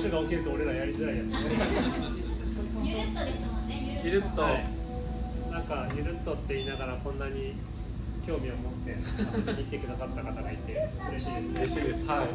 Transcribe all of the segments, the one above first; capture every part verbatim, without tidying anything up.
拍手が起きると俺らやりづらいやつね。 ゆるっとですもんね。 ゆるっと、はい、 なんかゆるっとって言いながらこんなに興味を持って遊びに来てくださった方がいて嬉しいですね。 嬉しいです。はい。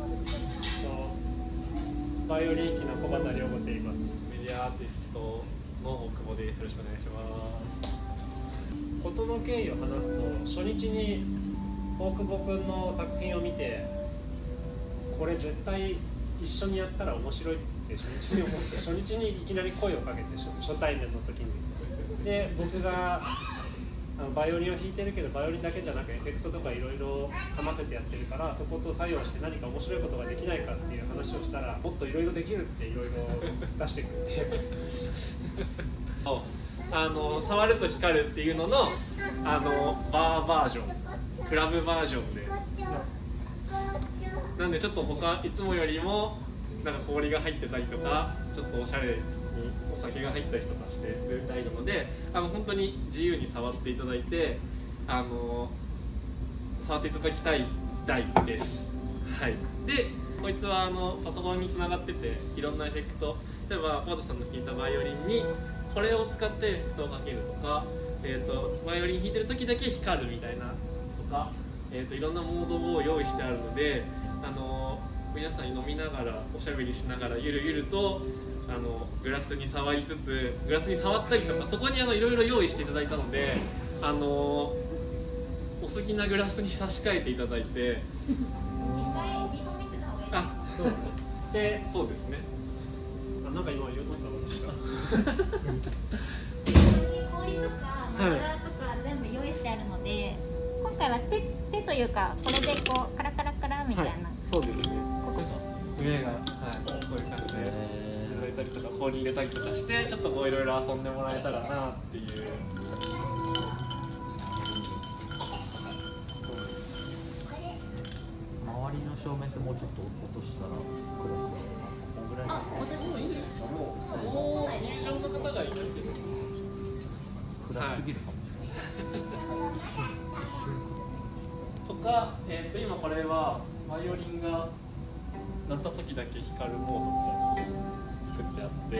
バイオリン機の小畑亮吾と言います。 メディアアーティストの大久保です。よろしくお願いします。 事の経緯を話すと、初日に大久保くんの作品を見て、これ絶対一緒にやったら面白いって初日に思って、初日にいきなり声をかけて、初対面の時に。で、僕があのバイオリンを弾いてるけど、バイオリンだけじゃなくエフェクトとかいろいろかませてやってるから、そこと作用して何か面白いことができないかっていう話をしたら、もっといろいろできるっていろいろ出してくれてあの触ると光るっていうののあのバーバージョン、クラブバージョンで、なんでちょっと他いつもよりもなんか氷が入ってたりとか、ちょっとおしゃれにお酒が入ったりとかしてる台なので、あの本当に自由に触っていただいて、あの触っていただきたい台です。はい。で、こいつはあのパソコンにつながってて、いろんなエフェクト、例えば小畑さんの弾いたバイオリンにこれを使ってエフェクトをかけるとか、えーと、バイオリン弾いてる時だけ光るみたいなとか、えーと、いろんなモードを用意してあるので、あの皆さん飲みながらおしゃべりしながらゆるゆるとあのグラスに触りつつ、グラスに触ったりとか、そこにあのいろいろ用意していただいたので、あのお好きなグラスに差し替えていただいてあ、そうで、そうですね。 あ、なんか今言おうと思った。 氷とかマフラーとか全部用意してあるので、今回は手、手というかこれでこうカラカラカラみたいな、はい、 そうですね。ここ上が、はい、こういう感じでいただいたりとか、氷入れたりとかして、ちょっとこういろいろ遊んでもらえたらなっていう。 周りの照明ってもうちょっと落としたらクラスでこんぐらいの。 あ、もういいですか。もうもう入場の方がいないけど暗すぎるかもしれない。 とか、えー、と今これはバイオリンが鳴った時だけ光るモードみたいなのを作ってあって、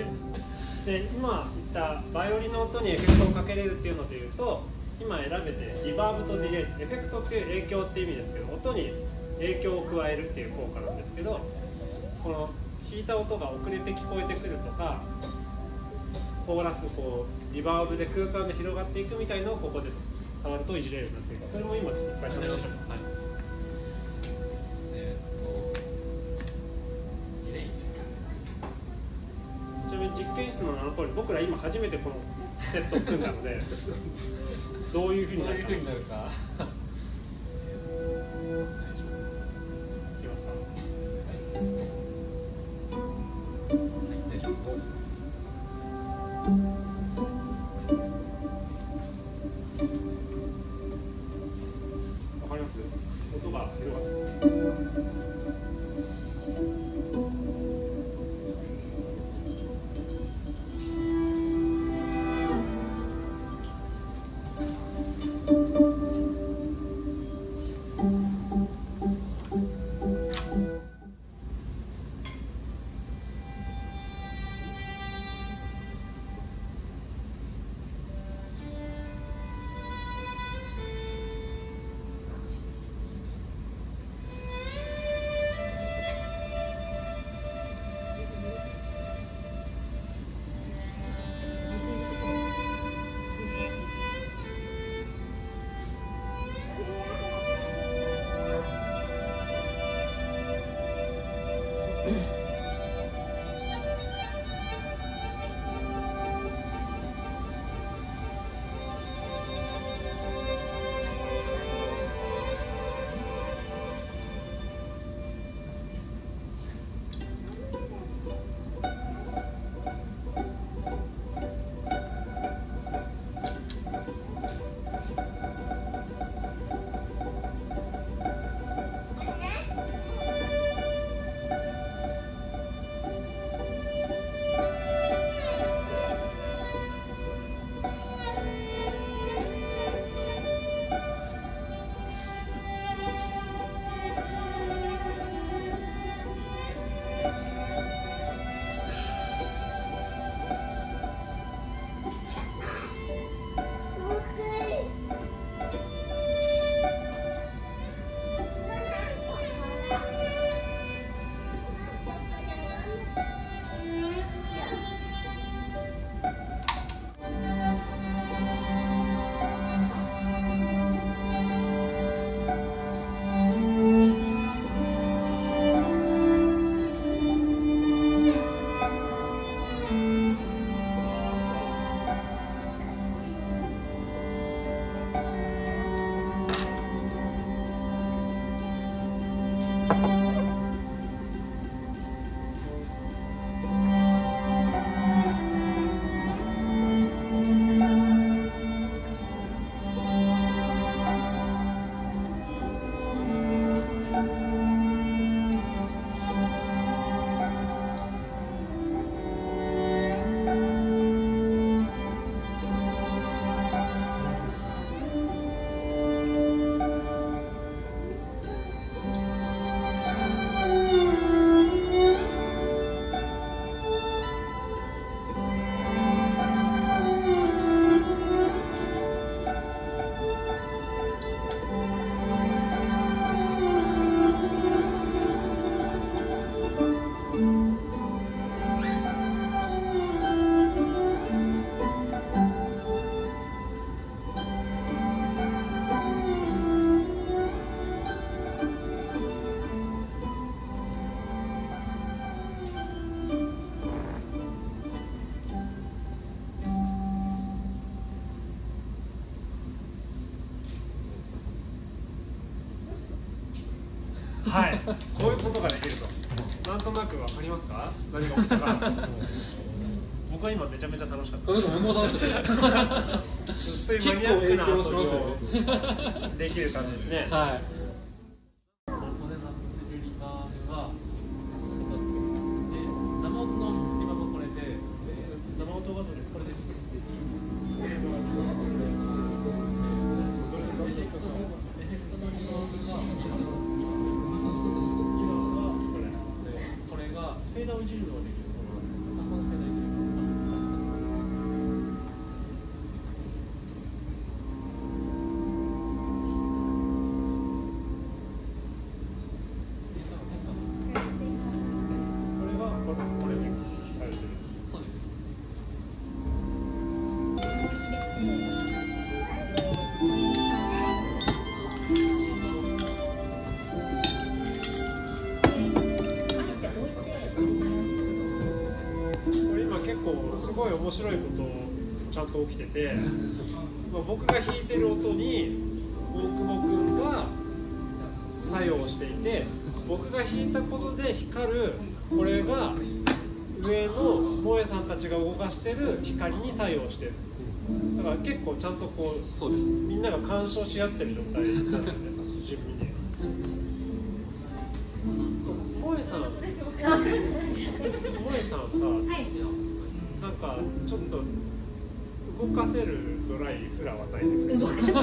で今言ったバイオリンの音にエフェクトをかけれるっていうのでいうと、今選べてリバーブとディレイ、エフェクトっていう影響っていう意味ですけど、音に影響を加えるっていう効果なんですけど、この弾いた音が遅れて聞こえてくるとか、コーラスこうリバーブで空間で広がっていくみたいのをここで触るといじれるようになっている。それも今いっぱい試してる。はい。えー、っとちなみに実験室の名の通り、僕ら今初めてこのセットを組んだのでどういうふうになるか。 どういうふうになるか。 いきますか。わかります？音が広がってはい、こういうことができると。なんとなくわかりますか？何が起きたか。僕は今めちゃめちゃ楽しかった。 僕も楽しかった。 というマニアックな遊びをできる感じですね。 はい。 フェーダーをいじるのができる。これはこれこれでされてる。 そうです。 結構すごい面白いことちゃんと起きてて、まあ、僕が弾いてる音に大久保君が作用していて、僕が弾いたことで光るこれが上の萌えさんたちが動かしてる光に作用してる。だから結構ちゃんとこう、そうです、みんなが干渉し合ってる状態なんですよね。自分に萌えさん萌えさんさ、はいなんかちょっと動かせるドライフラはないですか？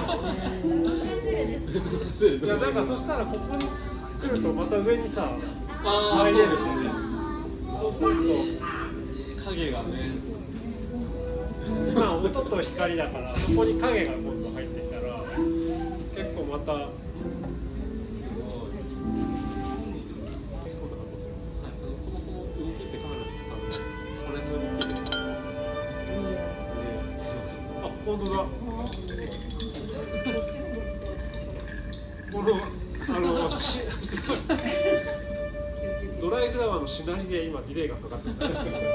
いやなんかそしたらここに来るとまた上にさ入れるんですよね。そうすると影がね、 今音と光だからそこに影が今度入ってきたら結構また本当だ。このあのしドライフラワーのしなりで今ディレイがかかってる。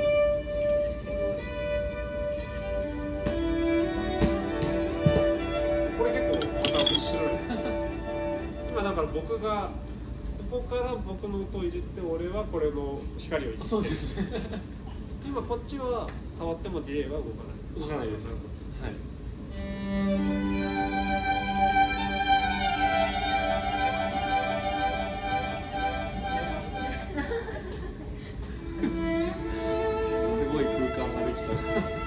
これ結構また面白い。今だから僕がここから僕の音をいじって俺はこれの光をいじって。 そうです。 今こっちは触ってもディレイは動かない。 動かないです。はい。すごい空間ができた。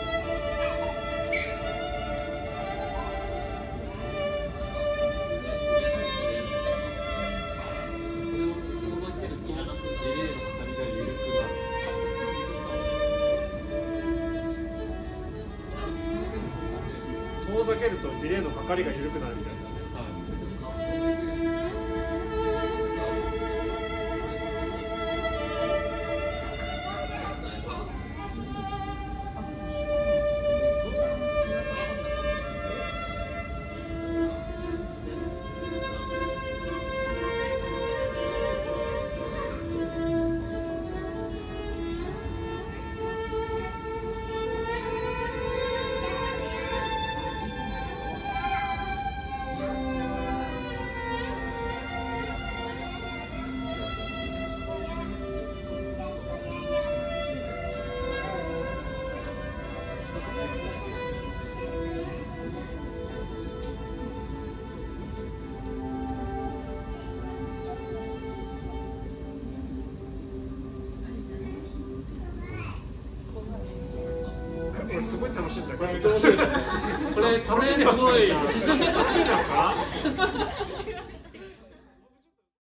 遠ざけるとディレイのかかりが緩くなるみたいですね。これすごい楽しいんだよ。これめっちゃ面白いです。これ楽しんでますか？楽しんでますか？